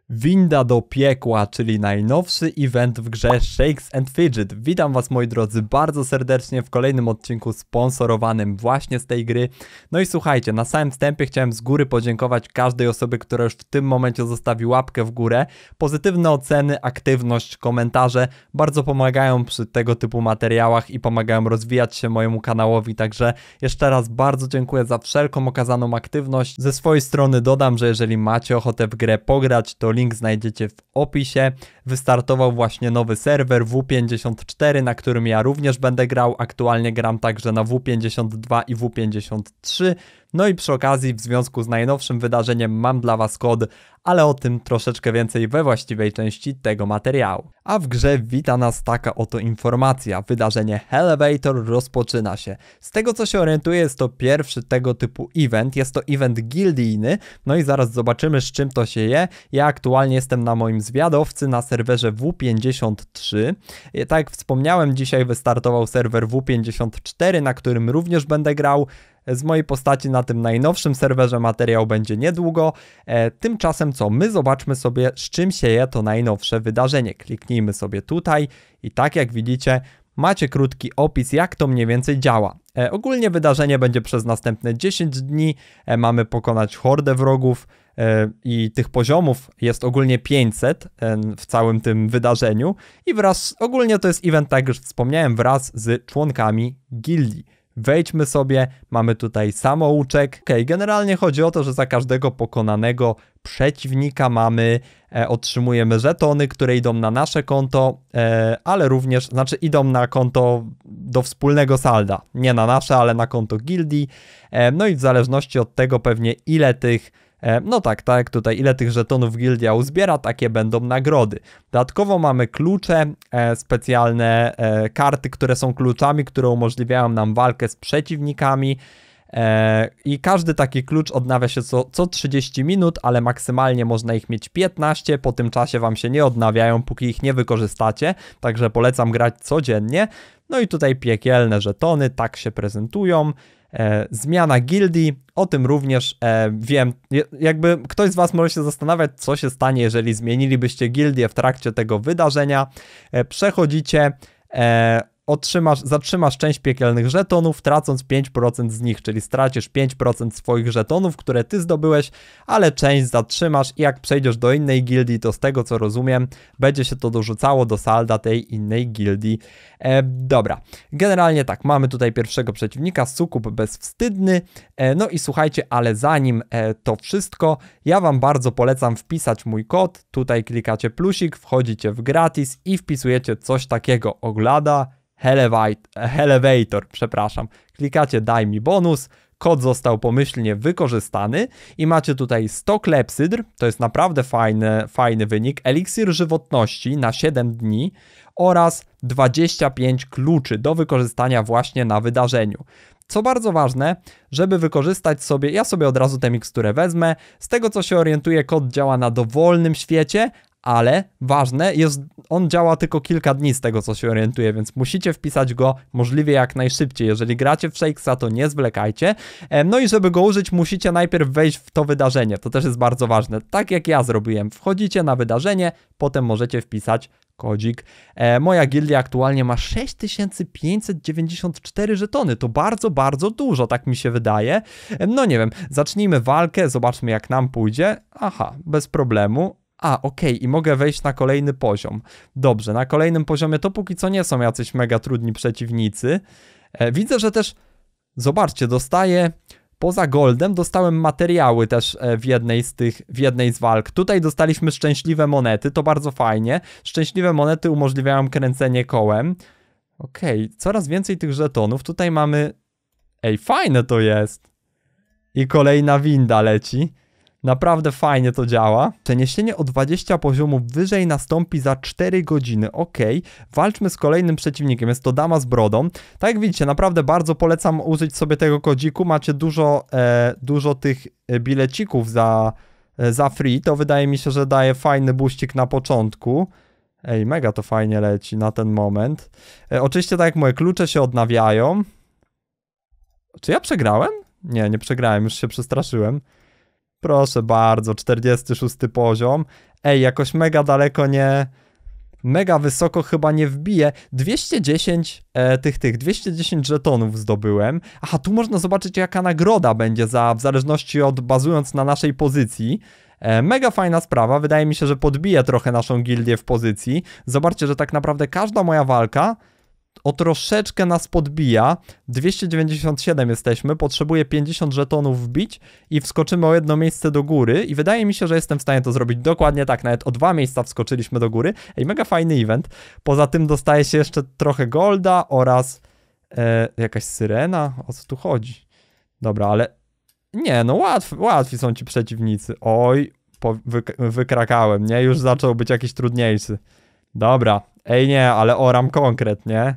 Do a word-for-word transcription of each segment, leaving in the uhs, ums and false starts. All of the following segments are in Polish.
Winda do piekła, czyli najnowszy event w grze Shakes and Fidget. Witam was, moi drodzy, bardzo serdecznie w kolejnym odcinku sponsorowanym właśnie z tej gry. No i słuchajcie, na samym wstępie chciałem z góry podziękować każdej osobie, która już w tym momencie zostawi łapkę w górę. Pozytywne oceny, aktywność, komentarze bardzo pomagają przy tego typu materiałach i pomagają rozwijać się mojemu kanałowi, także jeszcze raz bardzo dziękuję za wszelką okazaną aktywność. Ze swojej strony dodam, że jeżeli macie ochotę w grę pograć, to link znajdziecie w opisie. Wystartował właśnie nowy serwer W pięćdziesiąt cztery, na którym ja również będę grał. Aktualnie gram także na W pięćdziesiąt dwa i W pięćdziesiąt trzy. No i przy okazji, w związku z najnowszym wydarzeniem mam dla was kod, ale o tym troszeczkę więcej we właściwej części tego materiału. A w grze wita nas taka oto informacja. Wydarzenie Elevator rozpoczyna się. Z tego co się orientuję, jest to pierwszy tego typu event. Jest to event gildijny. No i zaraz zobaczymy, z czym to się je. Ja aktualnie jestem na moim zwiadowcy na serwerze W pięćdziesiąt trzy. Tak jak wspomniałem, dzisiaj wystartował serwer W pięćdziesiąt cztery, na którym również będę grał. Z mojej postaci na tym najnowszym serwerze materiał będzie niedługo. E, tymczasem co? My zobaczmy sobie, z czym się je to najnowsze wydarzenie. Kliknijmy sobie tutaj i tak jak widzicie, macie krótki opis, jak to mniej więcej działa. E, ogólnie wydarzenie będzie przez następne dziesięć dni. E, mamy pokonać hordę wrogów e, i tych poziomów jest ogólnie pięćset e, w całym tym wydarzeniu. I wraz, ogólnie to jest event, tak jak już wspomniałem, wraz z członkami gildii. Wejdźmy sobie, mamy tutaj samouczek. Ok, generalnie chodzi o to, że za każdego pokonanego przeciwnika mamy, e, otrzymujemy żetony, które idą na nasze konto, e, ale również, znaczy idą na konto do wspólnego salda. Nie na nasze, ale na konto gildii. E, no i w zależności od tego pewnie ile tych No tak, tak, tutaj ile tych żetonów gildia uzbiera, takie będą nagrody. Dodatkowo mamy klucze, e, specjalne e, karty, które są kluczami, które umożliwiają nam walkę z przeciwnikami. E, I każdy taki klucz odnawia się co, co trzydzieści minut, ale maksymalnie można ich mieć piętnaście. Po tym czasie wam się nie odnawiają, póki ich nie wykorzystacie. Także polecam grać codziennie. No i tutaj piekielne żetony, tak się prezentują. E, zmiana gildii, o tym również e, wiem, jakby ktoś z was może się zastanawiać, co się stanie, jeżeli zmienilibyście gildię w trakcie tego wydarzenia. E, przechodzicie, e, otrzymasz, zatrzymasz część piekielnych żetonów, tracąc pięć procent z nich, czyli stracisz pięć procent swoich żetonów, które ty zdobyłeś, ale część zatrzymasz i jak przejdziesz do innej gildii, to z tego co rozumiem, będzie się to dorzucało do salda tej innej gildii. E, dobra, generalnie tak, mamy tutaj pierwszego przeciwnika, Sukub Bezwstydny. E, no i słuchajcie, ale zanim e, to wszystko, ja wam bardzo polecam wpisać mój kod. Tutaj klikacie plusik, wchodzicie w gratis i wpisujecie coś takiego, oglada Elevator, przepraszam. Klikacie daj mi bonus, kod został pomyślnie wykorzystany i macie tutaj sto klepsydr, to jest naprawdę fajny, fajny wynik, eliksir żywotności na siedem dni oraz dwadzieścia pięć kluczy do wykorzystania właśnie na wydarzeniu. Co bardzo ważne, żeby wykorzystać sobie, ja sobie od razu tę miksturę wezmę, z tego co się orientuję, kod działa na dowolnym świecie, ale ważne jest, on działa tylko kilka dni z tego co się orientuję, więc musicie wpisać go możliwie jak najszybciej. Jeżeli gracie w Shakesa, to nie zwlekajcie. No i żeby go użyć, musicie najpierw wejść w to wydarzenie, to też jest bardzo ważne. Tak jak ja zrobiłem, wchodzicie na wydarzenie, potem możecie wpisać kodzik. E, moja gildia aktualnie ma sześć tysięcy pięćset dziewięćdziesiąt cztery żetony, to bardzo, bardzo dużo, tak mi się wydaje. E, no nie wiem, zacznijmy walkę, zobaczmy jak nam pójdzie. Aha, bez problemu. A, okej, okay. I mogę wejść na kolejny poziom. Dobrze, na kolejnym poziomie to póki co nie są jacyś mega trudni przeciwnicy. E, widzę, że też, zobaczcie, dostaję, poza goldem dostałem materiały też w jednej z tych, w jednej z walk. Tutaj dostaliśmy szczęśliwe monety, to bardzo fajnie. Szczęśliwe monety umożliwiają kręcenie kołem. Okej, okay. Coraz więcej tych żetonów. Tutaj mamy, ej, fajne to jest. I kolejna winda leci. Naprawdę fajnie to działa. Przeniesienie o dwadzieścia poziomów wyżej nastąpi za cztery godziny. Ok, walczmy z kolejnym przeciwnikiem. Jest to dama z brodą. Tak jak widzicie, naprawdę bardzo polecam użyć sobie tego kodziku. Macie dużo, e, dużo tych bilecików za, e, za free. To wydaje mi się, że daje fajny buścik na początku. Ej, mega to fajnie leci na ten moment. E, oczywiście tak jak moje klucze się odnawiają. Czy ja przegrałem? Nie, nie przegrałem, już się przestraszyłem. Proszę bardzo, czterdziesty szósty poziom. Ej, jakoś mega daleko nie... Mega wysoko chyba nie wbije. dwieście dziesięć e, tych, tych, dwieście dziesięć żetonów zdobyłem. Aha, tu można zobaczyć jaka nagroda będzie za, w zależności od, bazując na naszej pozycji. E, mega fajna sprawa, wydaje mi się, że podbije trochę naszą gildię w pozycji. Zobaczcie, że tak naprawdę każda moja walka o troszeczkę nas podbija. dwieście dziewięćdziesiąt siedem jesteśmy, potrzebuję pięćdziesiąt żetonów wbić i wskoczymy o jedno miejsce do góry i wydaje mi się, że jestem w stanie to zrobić dokładnie tak, nawet o dwa miejsca wskoczyliśmy do góry. Ej, mega fajny event. Poza tym dostaje się jeszcze trochę golda oraz e, jakaś syrena. O co tu chodzi? Dobra, ale nie, no łatwi, łatwi są ci przeciwnicy. Oj, po, wy, wykrakałem, nie? Już zaczął być jakiś trudniejszy. Dobra, ej nie, ale oram konkret, nie?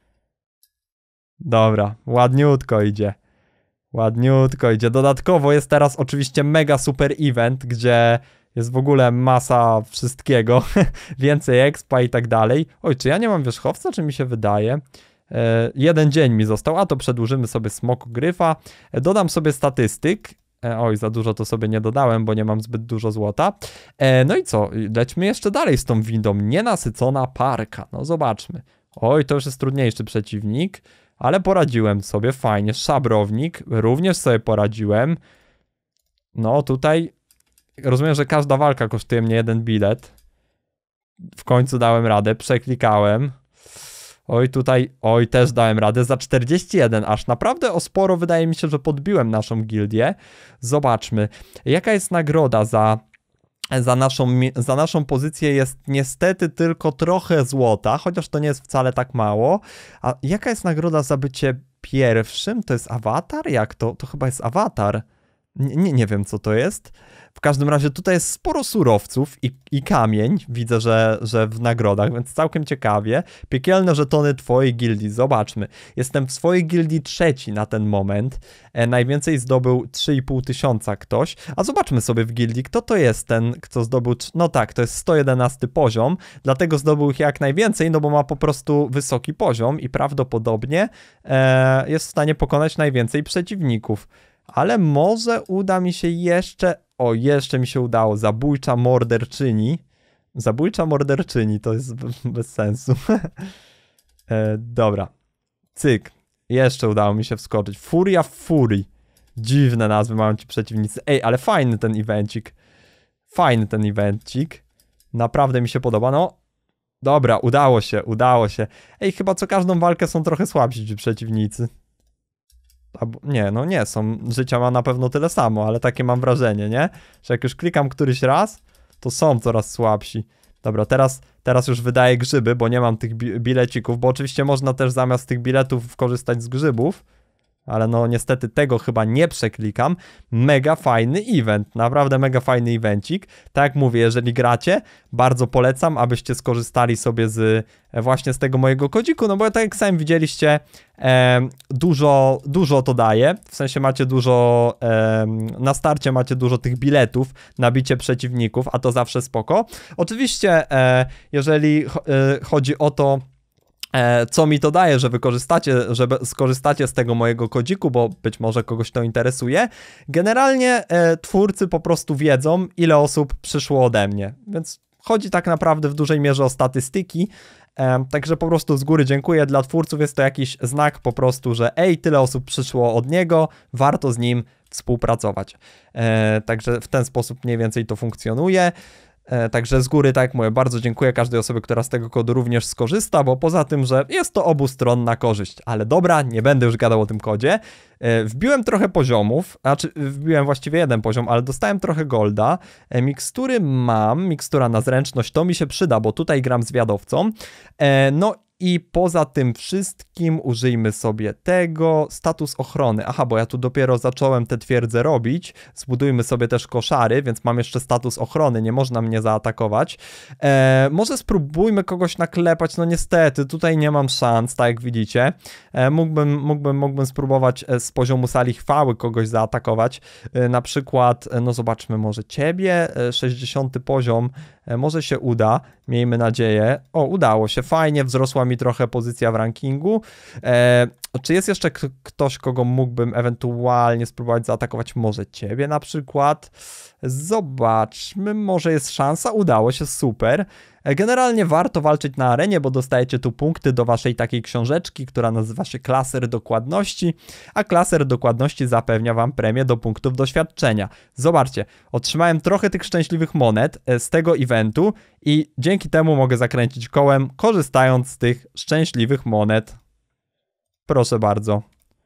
Dobra, ładniutko idzie. Ładniutko idzie. Dodatkowo jest teraz oczywiście mega super event, gdzie jest w ogóle masa wszystkiego. Więcej expa i tak dalej. Oj, czy ja nie mam wierzchowca, czy mi się wydaje? E, jeden dzień mi został, a to przedłużymy sobie smoku gryfa. E, dodam sobie statystyk. E, oj, za dużo to sobie nie dodałem, bo nie mam zbyt dużo złota. E, no i co? Lećmy jeszcze dalej z tą windą. Nienasycona parka. No zobaczmy. Oj, to już jest trudniejszy przeciwnik. Ale poradziłem sobie, fajnie. Szabrownik, również sobie poradziłem. No tutaj rozumiem, że każda walka kosztuje mnie jeden bilet. W końcu dałem radę, przeklikałem. Oj, tutaj, oj, też dałem radę za czterdzieści jeden, aż naprawdę o sporo wydaje mi się, że podbiłem naszą gildię. Zobaczmy, jaka jest nagroda za... Za naszą, za naszą pozycję jest niestety tylko trochę złota, chociaż to nie jest wcale tak mało. A jaka jest nagroda za bycie pierwszym? To jest awatar? Jak to? To chyba jest awatar. Nie, nie, nie wiem co to jest. W każdym razie tutaj jest sporo surowców i, i kamień. Widzę, że, że w nagrodach, więc całkiem ciekawie. Piekielne żetony twojej gildii. Zobaczmy. Jestem w swojej gildii trzeci na ten moment. E, najwięcej zdobył trzy i pół tysiąca ktoś. A zobaczmy sobie w gildii, kto to jest ten, kto zdobył... No tak, to jest sto jedenasty poziom. Dlatego zdobył ich jak najwięcej, no bo ma po prostu wysoki poziom i prawdopodobnie e, jest w stanie pokonać najwięcej przeciwników. Ale może uda mi się jeszcze... O, jeszcze mi się udało. Zabójcza morderczyni. Zabójcza morderczyni, to jest bez sensu. e, dobra. Cyk. Jeszcze udało mi się wskoczyć. Furia Fury. Dziwne nazwy mają ci przeciwnicy. Ej, ale fajny ten evencik. Fajny ten evencik. Naprawdę mi się podoba. No, dobra, udało się, udało się. Ej, chyba co każdą walkę są trochę słabsi ci przeciwnicy. Albo, nie, no nie są. Życia ma na pewno tyle samo, ale takie mam wrażenie, nie? Że jak już klikam któryś raz, to są coraz słabsi. Dobra, teraz, teraz już wydaję grzyby, bo nie mam tych bi bilecików, bo oczywiście można też zamiast tych biletów korzystać z grzybów. Ale no niestety tego chyba nie przeklikam. Mega fajny event, naprawdę mega fajny evencik. Tak jak mówię, jeżeli gracie, bardzo polecam, abyście skorzystali sobie z właśnie z tego mojego kodziku, no bo tak jak sami widzieliście, e, dużo, dużo to daje, w sensie macie dużo, e, na starcie macie dużo tych biletów na bicie przeciwników, a to zawsze spoko. Oczywiście, e, jeżeli e, chodzi o to, co mi to daje, że wykorzystacie, że skorzystacie z tego mojego kodziku, bo być może kogoś to interesuje. Generalnie e, twórcy po prostu wiedzą, ile osób przyszło ode mnie, więc chodzi tak naprawdę w dużej mierze o statystyki, e, także po prostu z góry dziękuję dla twórców, jest to jakiś znak po prostu, że ej, tyle osób przyszło od niego, warto z nim współpracować. E, także w ten sposób mniej więcej to funkcjonuje. E, także z góry, tak jak mówię, bardzo dziękuję każdej osobie, która z tego kodu również skorzysta, bo poza tym, że jest to obustronna korzyść. Ale dobra, nie będę już gadał o tym kodzie. E, wbiłem trochę poziomów, znaczy wbiłem właściwie jeden poziom, ale dostałem trochę golda. E, mikstury mam, mikstura na zręczność, to mi się przyda, bo tutaj gram zwiadowcą. E, no i poza tym wszystkim użyjmy sobie tego, status ochrony. Aha, bo ja tu dopiero zacząłem te twierdze robić. Zbudujmy sobie też koszary, więc mam jeszcze status ochrony, nie można mnie zaatakować. E, może spróbujmy kogoś naklepać, no niestety, tutaj nie mam szans, tak jak widzicie. E, mógłbym, mógłbym, mógłbym spróbować z poziomu sali chwały kogoś zaatakować. E, na przykład, no zobaczmy może ciebie, e, sześćdziesiąty poziom. E, może się uda, miejmy nadzieję. O, udało się, fajnie, wzrosła mi trochę pozycja w rankingu. E, czy jest jeszcze ktoś, kogo mógłbym ewentualnie spróbować zaatakować? Może ciebie na przykład? Zobaczmy, może jest szansa, udało się, super. Generalnie warto walczyć na arenie, bo dostajecie tu punkty do waszej takiej książeczki, która nazywa się klaser dokładności, a klaser dokładności zapewnia wam premię do punktów doświadczenia. Zobaczcie, otrzymałem trochę tych szczęśliwych monet z tego eventu i dzięki temu mogę zakręcić kołem, korzystając z tych szczęśliwych monet. Proszę bardzo.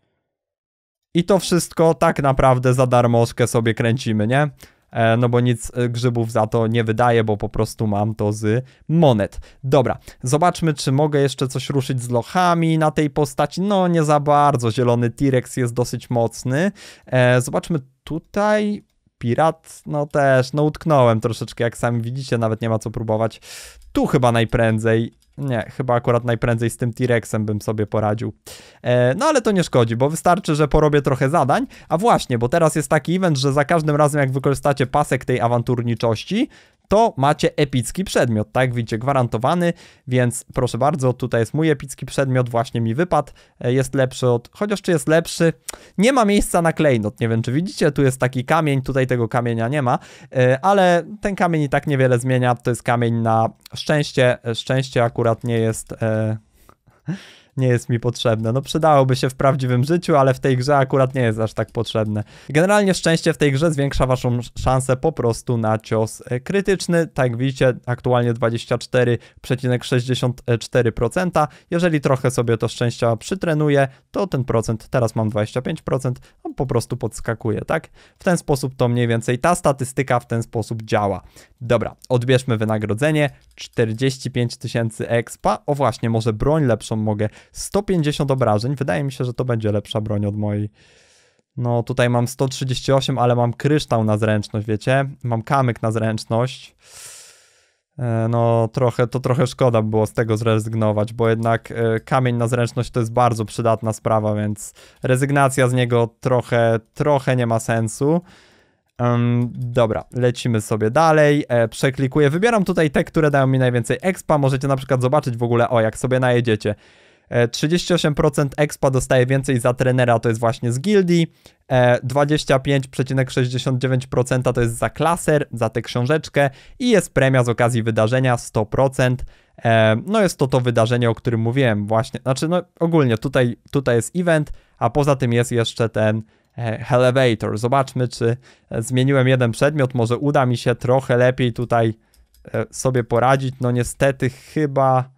I to wszystko tak naprawdę za darmożkę sobie kręcimy, nie? E, no bo nic grzybów za to nie wydaje, bo po prostu mam to z monet. Dobra, zobaczmy, czy mogę jeszcze coś ruszyć z lochami na tej postaci. No nie za bardzo, zielony T-Rex jest dosyć mocny. E, zobaczmy tutaj... Pirat, no też, no utknąłem troszeczkę, jak sami widzicie, nawet nie ma co próbować. Tu chyba najprędzej, nie, chyba akurat najprędzej z tym T-Rexem bym sobie poradził. E, no ale to nie szkodzi, bo wystarczy, że porobię trochę zadań, a właśnie, bo teraz jest taki event, że za każdym razem jak wykorzystacie pasek tej awanturniczości, to macie epicki przedmiot, tak? Widzicie, gwarantowany, więc proszę bardzo, tutaj jest mój epicki przedmiot, właśnie mi wypadł, jest lepszy od, chociaż czy jest lepszy, nie ma miejsca na klejnot, nie wiem czy widzicie, tu jest taki kamień, tutaj tego kamienia nie ma, ale ten kamień i tak niewiele zmienia, to jest kamień na szczęście, szczęście akurat nie jest... E... nie jest mi potrzebne. No przydałoby się w prawdziwym życiu, ale w tej grze akurat nie jest aż tak potrzebne. Generalnie szczęście w tej grze zwiększa waszą szansę po prostu na cios krytyczny. Tak jak widzicie, aktualnie dwadzieścia cztery przecinek sześćdziesiąt cztery procent. Jeżeli trochę sobie to szczęścia przytrenuję, to ten procent, teraz mam dwadzieścia pięć procent, on po prostu podskakuje, tak? W ten sposób to mniej więcej ta statystyka w ten sposób działa. Dobra, odbierzmy wynagrodzenie. czterdzieści pięć tysięcy expa. O właśnie, może broń lepszą mogę. sto pięćdziesiąt obrażeń. Wydaje mi się, że to będzie lepsza broń od mojej. No tutaj mam sto trzydzieści osiem, ale mam kryształ na zręczność, wiecie? Mam kamyk na zręczność. E, no trochę, to trochę szkoda by było z tego zrezygnować, bo jednak e, kamień na zręczność to jest bardzo przydatna sprawa, więc rezygnacja z niego trochę, trochę nie ma sensu. Um, dobra, lecimy sobie dalej, e, przeklikuję, wybieram tutaj te, które dają mi najwięcej expa, możecie na przykład zobaczyć w ogóle, o jak sobie najedziecie, e, trzydzieści osiem procent expa dostaje więcej za trenera, to jest właśnie z gildii, e, dwadzieścia pięć przecinek sześćdziesiąt dziewięć procent to jest za klaser, za tę książeczkę i jest premia z okazji wydarzenia sto procent, e, no jest to to wydarzenie, o którym mówiłem właśnie, znaczy no ogólnie tutaj, tutaj jest event, a poza tym jest jeszcze ten Elevator. Zobaczmy, czy zmieniłem jeden przedmiot, może uda mi się trochę lepiej tutaj sobie poradzić. No niestety chyba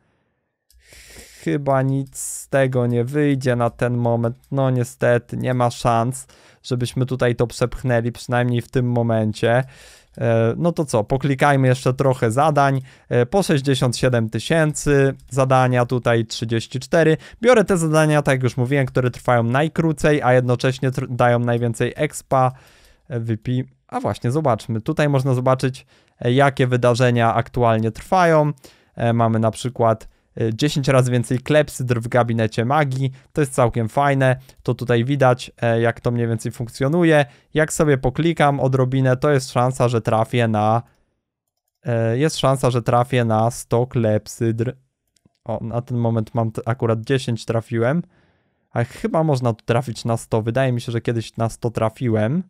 chyba nic z tego nie wyjdzie na ten moment. No niestety nie ma szans, żebyśmy tutaj to przepchnęli, przynajmniej w tym momencie. No to co, poklikajmy jeszcze trochę zadań, po sześćdziesiąt siedem tysięcy, zadania tutaj trzydzieści cztery, biorę te zadania, tak jak już mówiłem, które trwają najkrócej, a jednocześnie dają najwięcej expa, wypij, a właśnie zobaczmy, tutaj można zobaczyć jakie wydarzenia aktualnie trwają, mamy na przykład dziesięć razy więcej klepsydr w gabinecie magii, to jest całkiem fajne, to tutaj widać jak to mniej więcej funkcjonuje, jak sobie poklikam odrobinę, to jest szansa, że trafię na jest szansa, że trafię na sto klepsydr, o na ten moment mam akurat dziesięć trafiłem, ale chyba można tu trafić na sto, wydaje mi się, że kiedyś na sto trafiłem.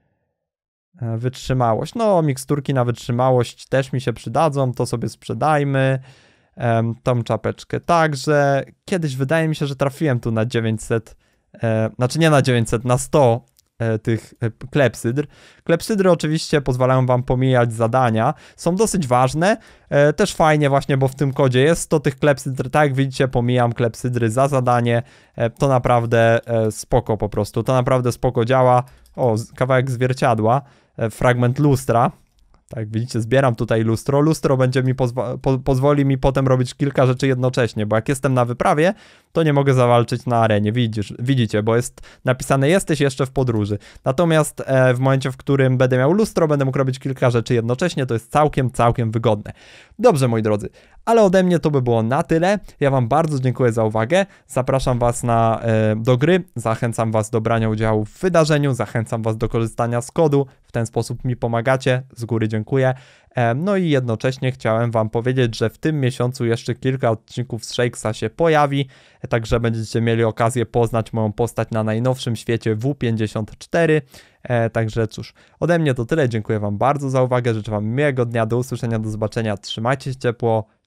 Wytrzymałość, no miksturki na wytrzymałość też mi się przydadzą, to sobie sprzedajmy. Um, tą czapeczkę także. Kiedyś wydaje mi się, że trafiłem tu na dziewięćset, e, znaczy nie na dziewięćset, na sto e, tych e, klepsydr. Klepsydry oczywiście pozwalają wam pomijać zadania, są dosyć ważne, e, też fajnie właśnie, bo w tym kodzie jest sto tych klepsydr, tak jak widzicie pomijam klepsydry za zadanie, e, to naprawdę e, spoko po prostu, to naprawdę spoko działa. O, kawałek zwierciadła, e, fragment lustra. Tak, widzicie, zbieram tutaj lustro. Lustro będzie mi pozwo po pozwoli mi potem robić kilka rzeczy jednocześnie, bo jak jestem na wyprawie, to nie mogę zawalczyć na arenie, widzisz, widzicie, bo jest napisane jesteś jeszcze w podróży. Natomiast e, w momencie, w którym będę miał lustro, będę mógł robić kilka rzeczy jednocześnie, to jest całkiem, całkiem wygodne. Dobrze, moi drodzy, Ale ode mnie to by było na tyle. Ja wam bardzo dziękuję za uwagę. Zapraszam was na, e, do gry, zachęcam was do brania udziału w wydarzeniu, zachęcam was do korzystania z kodu. W ten sposób mi pomagacie. Z góry dziękuję. E, no i jednocześnie chciałem wam powiedzieć, że w tym miesiącu jeszcze kilka odcinków z Shakesa się pojawi. E, także będziecie mieli okazję poznać moją postać na najnowszym świecie W pięćdziesiąt cztery. E, także cóż, ode mnie to tyle. Dziękuję wam bardzo za uwagę. Życzę wam miłego dnia. Do usłyszenia, do zobaczenia. Trzymajcie się ciepło.